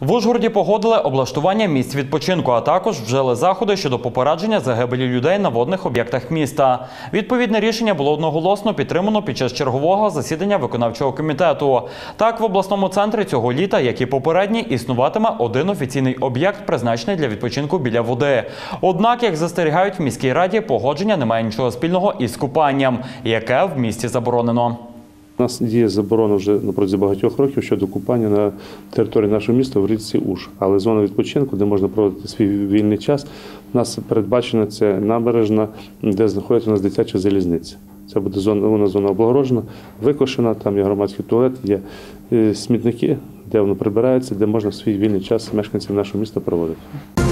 В Ужгороді погодили облаштування місць відпочинку, а також вжили заходи щодо попередження загибелі людей на водних об'єктах міста. Відповідне рішення було одноголосно підтримано під час чергового засідання виконавчого комітету. Так, в обласному центрі цього літа, як і попередній, існуватиме один офіційний об'єкт, призначений для відпочинку біля води. Однак, як застерігають в міській раді, погодження не має нічого спільного із купанням, яке в місті заборонено. У нас діє заборона вже напроти багатьох років щодо купання на території нашого міста в річці Уж. Але зона відпочинку, де можна проводити свій вільний час, у нас передбачена це набережна, де знаходиться у нас дитяча залізниця. Це буде зона облагороджена, викошена, там є громадський туалет, є смітники, де воно прибирається, де можна свій вільний час мешканців нашого міста проводити.